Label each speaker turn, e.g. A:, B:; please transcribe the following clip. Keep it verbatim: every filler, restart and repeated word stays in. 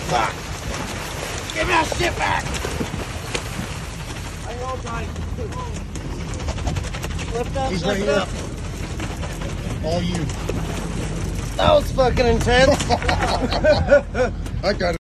A: Fuck! Give me that shit back!
B: Hang on, tight. Lift up,
C: He's
B: lift
C: right
B: up.
C: here. All you.
B: That was fucking intense.
C: I got it.